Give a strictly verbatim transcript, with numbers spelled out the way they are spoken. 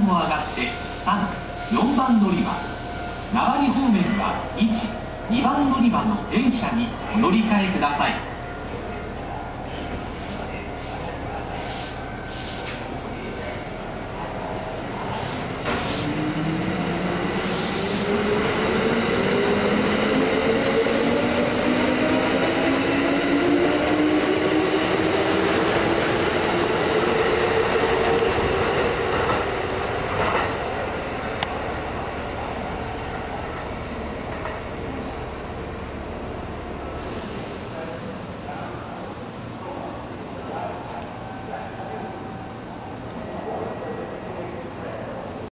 を上がってさん、よんばん乗り場、名張方面はいち、にばん乗り場の電車にお乗り換えください。